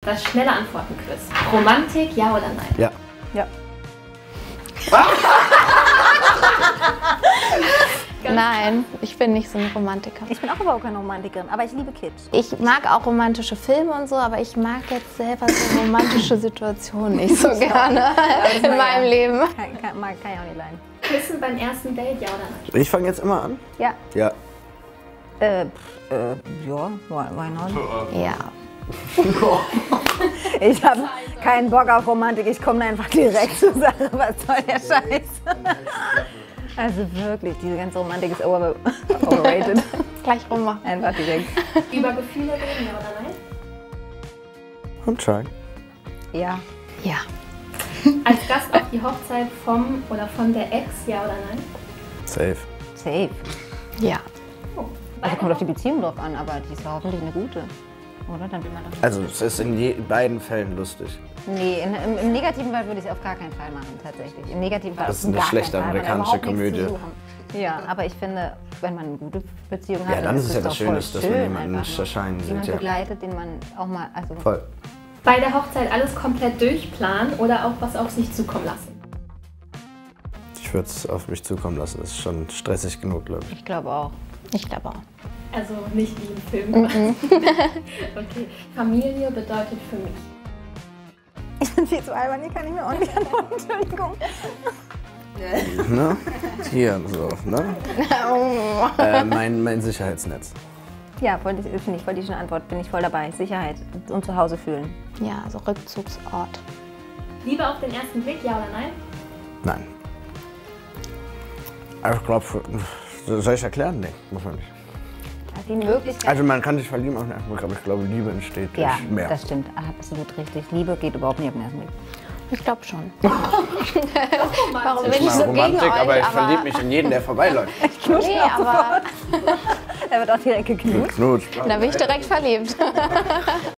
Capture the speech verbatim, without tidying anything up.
Das schnelle Antworten-Quiz. Romantik, ja oder nein? Ja. Ja. Nein, ich bin nicht so ein Romantiker. Ich bin auch überhaupt keine Romantikerin, aber ich liebe Kitsch. Ich mag auch romantische Filme und so, aber ich mag jetzt selber so romantische Situationen nicht so gerne in meinem Leben. Kann, kann, mag, kann ich auch nicht leiden. Küssen beim ersten Date, ja oder nein? Ich fange jetzt immer an? Ja. Ja. Äh, pff, äh, ja, why, why not? Ja. Ich habe keinen Bock auf Romantik, ich komme einfach direkt zur Sache. Was soll der Scheiß? Also wirklich, diese ganze Romantik ist over overrated. Gleich rummachen. Einfach direkt. Über Gefühle reden, ja oder nein? Und try. Ja. Ja. Als Gast auf die Hochzeit vom oder von der Ex, ja oder nein? Safe. Safe. Ja. Oh. Also kommt auf die Beziehung drauf an, aber die ist ja hoffentlich eine gute. Oder? Dann will man doch. Also es ist in je, beiden Fällen lustig. Nee, in, im, im negativen Fall würde ich es auf gar keinen Fall machen, tatsächlich. Im negativen Fall Das ist auf eine gar schlechte keinen Fall, weil da amerikanische überhaupt nichts Komödie. zu suchen. Ja, aber ich finde, wenn man eine gute Beziehung hat, Ja, dann ist es ja doch das voll Schönste, dass man schön jemanden einfach nur. erscheinen sieht, Jemanden ja. begleitet, den man auch mal, also Voll. Bei der Hochzeit alles komplett durchplanen oder auch was auf sich zukommen lassen? Ich würde es auf mich zukommen lassen. Das ist schon stressig genug, glaube ich. ich glaube auch. Ich glaube auch. Also nicht wie im Film. Mhm. Okay. Familie bedeutet für mich. Ich bin viel zu albern, hier kann ich mir auch nicht antworten, Entschuldigung. Ne? Hier, so, ne? äh, mein, mein Sicherheitsnetz. Ja, voll die- finde ich voll die schöne Antwort, bin ich voll dabei. Sicherheit und zu Hause fühlen. Ja, so Rückzugsort. Liebe auf den ersten Blick, ja oder nein? Nein. Ich glaube, soll ich erklären? Nee, muss man nicht. Die Möglichkeit. Also man kann sich verlieben auf den ersten Blick, aber ich glaube, Liebe entsteht durch Ja, mehr. das stimmt, absolut richtig. Liebe geht überhaupt nicht auf den ersten Blick. Ich glaube schon. Warum Warum Das bin ich ist so mal gegen Romantik, euch? aber ich verliebe mich in jeden, der vorbeiläuft. Nee, aber Er wird auch direkt geknutscht. Knutsch. da bin ich direkt verliebt.